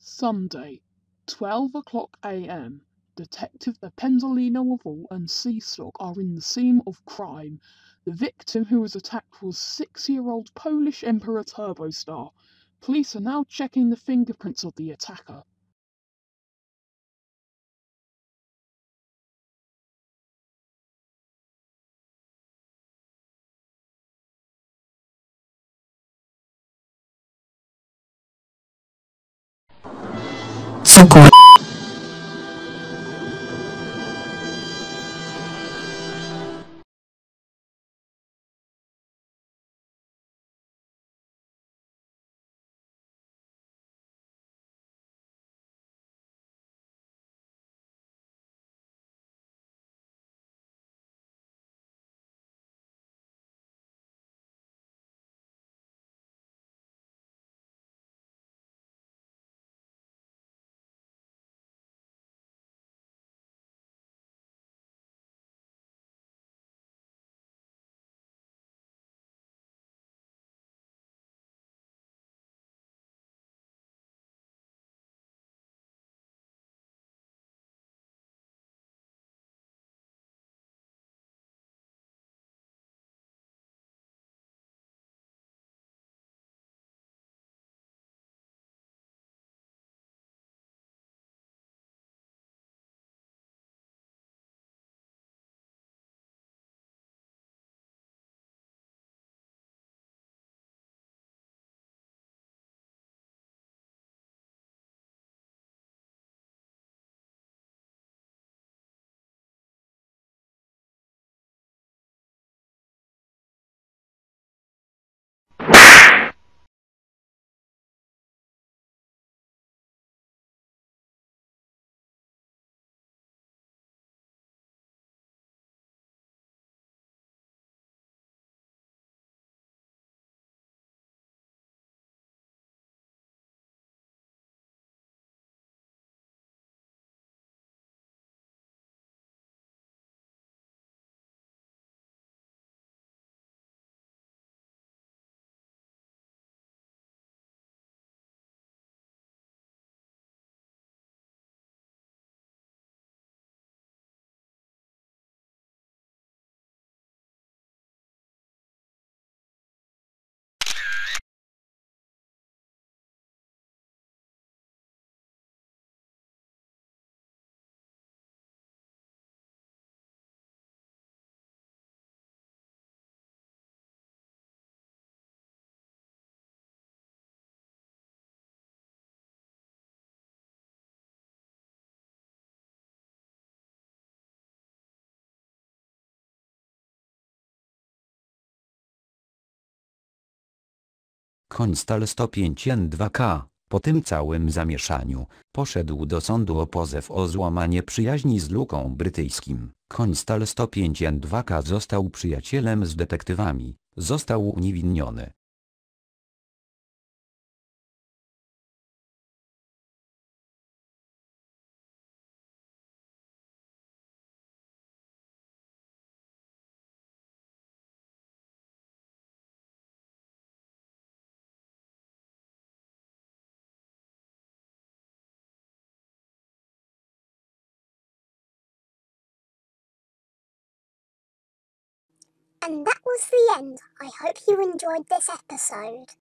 Sunday, 12 o'clock a.m. Detective Ependolino Oval and Seastock are in the scene of crime. The victim who was attacked was 6-year-old Polish Emperor Turbostar. Police are now checking the fingerprints of the attacker. Co kur... Konstal 105N2K, po tym całym zamieszaniu, poszedł do sądu o pozew o złamanie przyjaźni z Luką Brytyjskim. Konstal 105N2K został przyjacielem z detektywami, został uniewinniony. And that was the end. I hope you enjoyed this episode.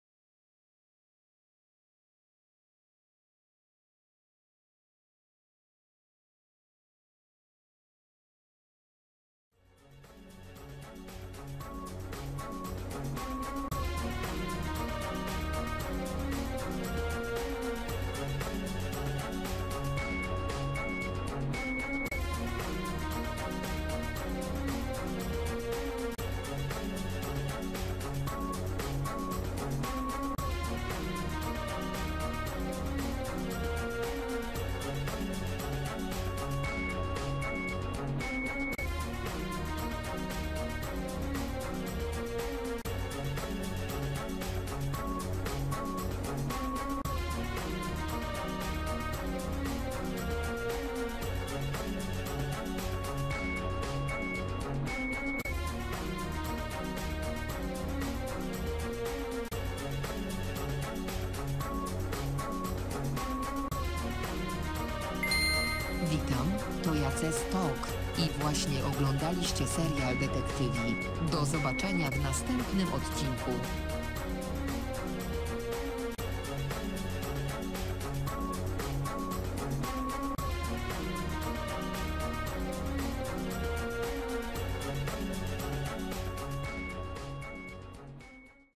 Witam, to Jace Stok i właśnie oglądaliście serial Detektywi. Do zobaczenia w następnym odcinku.